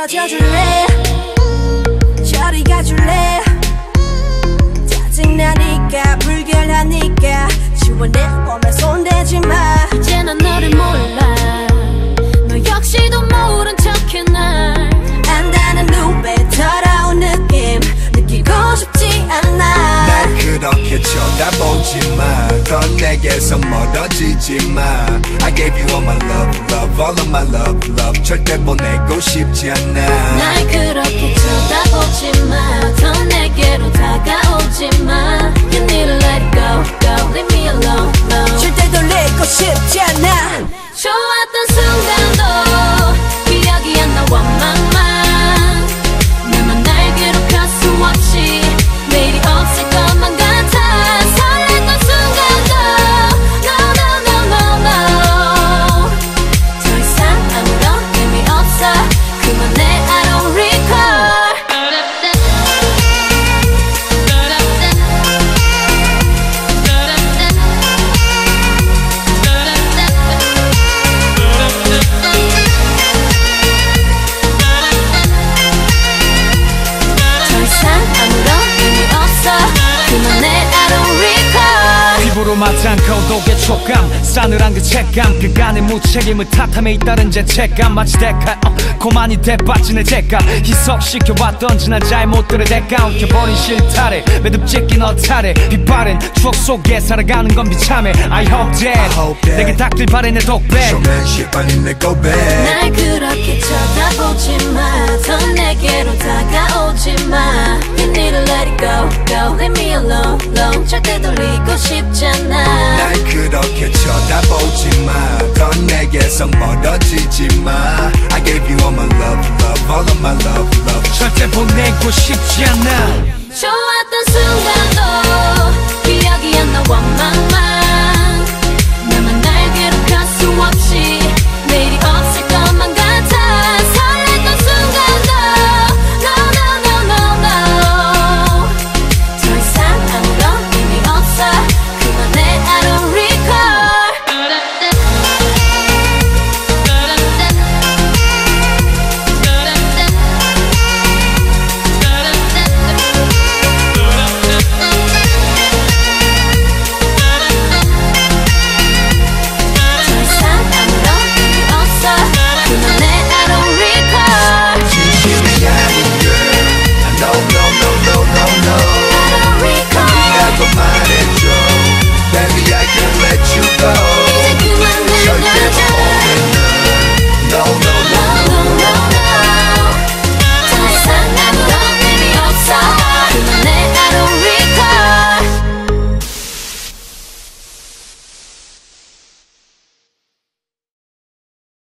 꺼져줄래 저리 가줄래 짜증나니까 불결하니까 지워내 몸에 손대지마 이제 난 너를 몰라 너 역시도 모른 척해 날 안다는 눈에 더러운 느낌 느끼고 싶지 않아 날 그렇게 쳐다보지마 더 내게서 멀어지지마 I gave you all my love, love, all of my love, love 절대 보내고 싶지 않아 날 그렇게 쳐다보지마 더 내게로 다가오지마 You need to let it go, go, leave me alone, alone 절대 돌리고 싶지 않아 좋았던 순간도 기억이 안 나와 맘만 나만 날 괴롭힐 수 없이 내일이 없을 것만 같아 설렜던 순간도 No, no, no, no, no 더 이상 아무런 의미 없어 그만해 I don't recall 피부로 맞지 않고 독의 촉감 싸늘한 그 책감 그간의 무책임을 탓함에 잇따른 죄책감 마치 대가 고만이 대빠진 내 죄감 희석시켜왔던 지난 잘못들의 대가 엉켜버린 실타래 매듭짓긴 어타래 빛바랜 추억 속에 살아가는 건 비참해 I hope that 내게 닥칠 바래 내 독백 쇼맨십 아닌 내 고백 날 그렇게 쳐다보지마 더 내게로 다가오지마 You need to let it go, go, leave me alone, alone 절대 돌리고 싶지 않아 날 그렇게 쳐다보지마 더 내게서 멀어지지마 I gave you all my love, love, all of my love, love 절대 보내고 싶지 않아